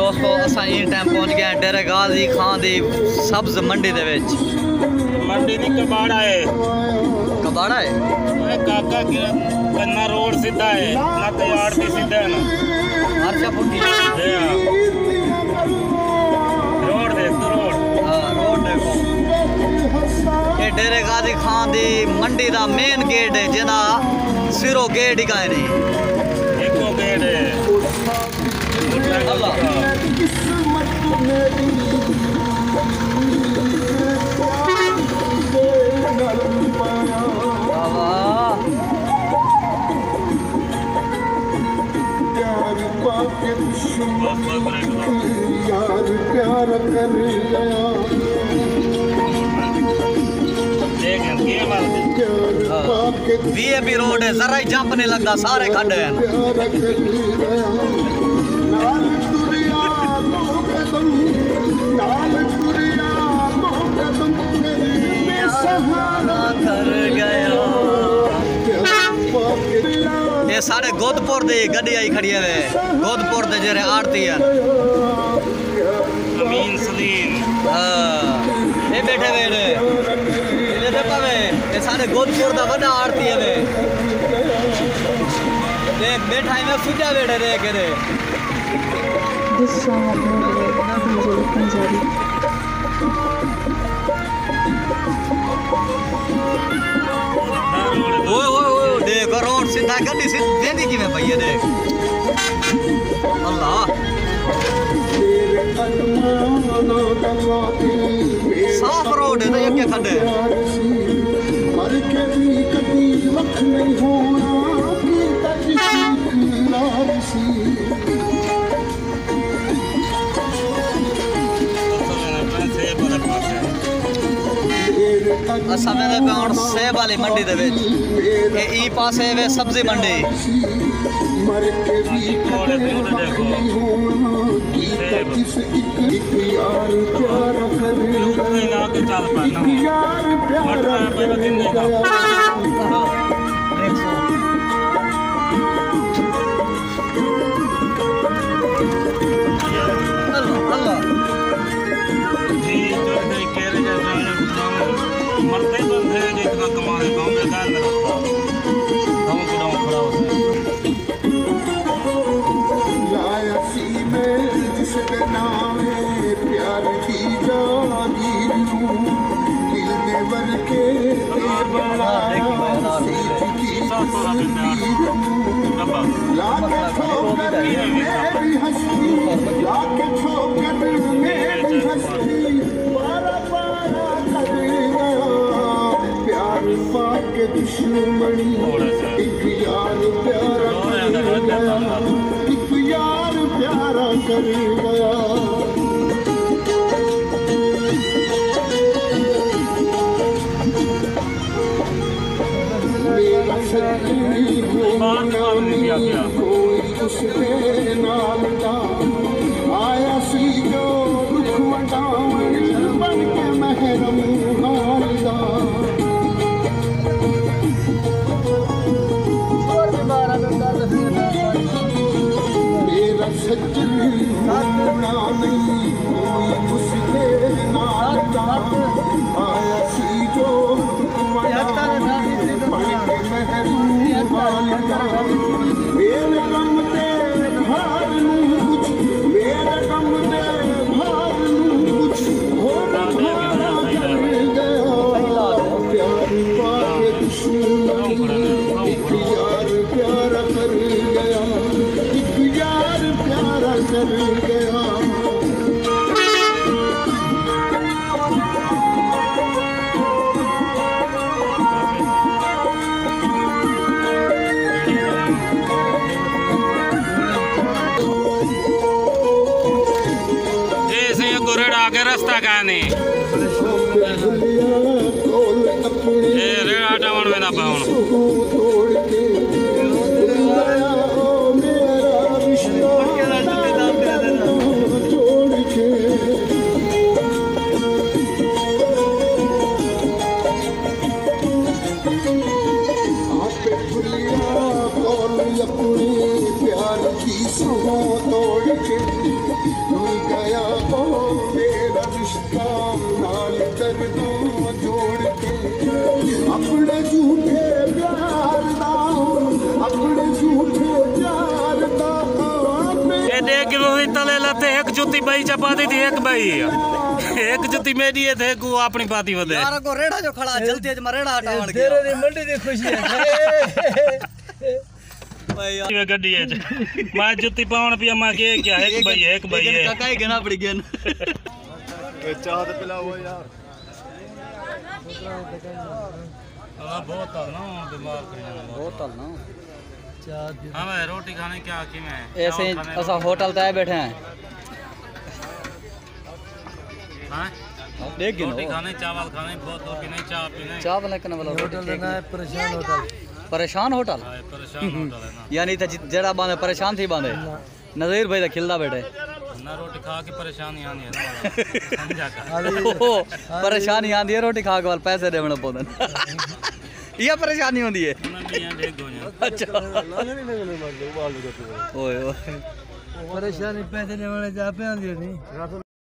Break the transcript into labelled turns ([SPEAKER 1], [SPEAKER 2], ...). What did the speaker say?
[SPEAKER 1] दोस्तों असा in time पहुंच गए डेरे गाजी खान दी सब्ज मंडी दे विच।
[SPEAKER 2] मंडी नहीं कबाड़ा है।
[SPEAKER 1] कबाड़ा है
[SPEAKER 2] ओए काका गन्ना रोड सीधा है ना तैयार भी सीधा है ना
[SPEAKER 1] हर्षा पुट्टी
[SPEAKER 2] रोड देख तो रोड।
[SPEAKER 1] हां रोड देखो ये डेरे गाजी खान दी मंडी दा मेन गेट है जना सिरो गेट ही काहे नहीं
[SPEAKER 2] एको गेट है।
[SPEAKER 1] अल्लाह
[SPEAKER 3] यार प्यार कर
[SPEAKER 1] वीएपी रोड है जरा ही जंप नहीं लगता सारे खड्डे हैं। ये सारे गोदपुर दी गड्डी आई खड़ी है गोदपुर दे जेरे आरती है
[SPEAKER 2] अमीन सलीम
[SPEAKER 1] ये बैठे हुए ने ये देखा वे ये सारे गोदपुर दा बड़ा आरती है वे देख बैठा है मैं सुजा बैठे रे के रे
[SPEAKER 4] This song uploaded by Punjabi.
[SPEAKER 1] ओए ओए ओए देख रोड सीधा गड्डी सीधी की में भैया देख अल्लाह साफ रोड है तो ये क्या खड्डे असा मेरे पे और सेब वाली मंडी दे विच ए ई पासे वे सब्जी मंडी
[SPEAKER 2] मरते बंदे जितना कमाने गाँव में गाँव में रखता गाँव के गाँव खड़ा होता
[SPEAKER 3] जिसके नाम प्यार की जानी दिल में बन के लाके ठोकर में भी हंसी लाके ठोकर में भी हंसी पारा पारा कर गया प्यार पाके दुश्मनी एक यार प्यारा कर गया एक यार प्यारा कर गया कोई उसके नाल का आया सी जो दुख वटावन बन के महरम हाल दा मेरा सज्जन होना नहीं कोई उसके नाल का आया सी जो दुख वटावन बन के महरम मेरे गम दे भार नूं कुछ मेरे गम दे भार नूं कुछ होना भारा कर गया प्यार पाके दुश्मनी एक यार प्यारा कर गया एक यार प्यारा कर गया
[SPEAKER 2] आगे रास्ता का नहीं रेड़ा टावन में ना पाऊँ
[SPEAKER 3] अपने प्यार की सुबह तोड़ के
[SPEAKER 2] एक रोही तले लाते एक जुती बई चपाती थी एक बई एक जुती मेरी है थे को अपनी पाती वदे
[SPEAKER 1] यार को रेड़ा जो खड़ा जल्दी ज रेड़ा हटावण गया
[SPEAKER 5] तेरे दी मंडी दी खुशी है
[SPEAKER 1] भाई यार
[SPEAKER 2] वे गड्डी है मैं जुती पाउन पिया मैं के क्या एक बई है
[SPEAKER 1] काका ही गना पड़ गया
[SPEAKER 3] चाह तो पिला हुआ यार
[SPEAKER 2] हां बहुत ना दिमाग
[SPEAKER 1] बहुत ना
[SPEAKER 2] हां मैं रोटी खाने क्या की मैं
[SPEAKER 1] ऐसे ऐसा होटल तय बैठे हैं
[SPEAKER 2] हां
[SPEAKER 1] देख गिनो
[SPEAKER 2] रोटी खाने चावल खाने बहुत दूर की नहीं चाय पीने
[SPEAKER 1] चाय बना करने वाला
[SPEAKER 5] होटल ना है परेशान होटल
[SPEAKER 1] परेशान होटल
[SPEAKER 2] हां परेशान होटल है ना
[SPEAKER 1] यानी था जड़ा बांधे परेशान थी बांधे नज़ीर भाई तो खिलदा बैठे
[SPEAKER 2] ना रोटी खा के परेशानी आनी है ना समझा का
[SPEAKER 1] परेशानी आंदी है रोटी खा के वाल पैसे देवने पौधन ये परेशानी होती है अच्छा ओए ओए
[SPEAKER 5] परेशानी पैसे देने वाले जा पे आंदी नहीं